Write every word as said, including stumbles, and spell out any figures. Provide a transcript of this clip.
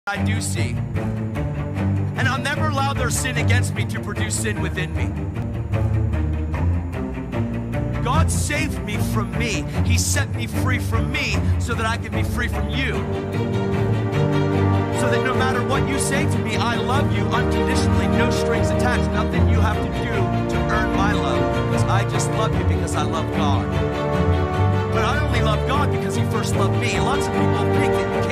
I do see. And I'll never allow their sin against me to produce sin within me. God saved me from me. He set me free from me so that I can be free from you. So that no matter what you say to me, I love you unconditionally, no strings attached, nothing you have to do to earn my love. Because I just love you because I love God. But I only love God because he first loved me. Lots of people think that you can't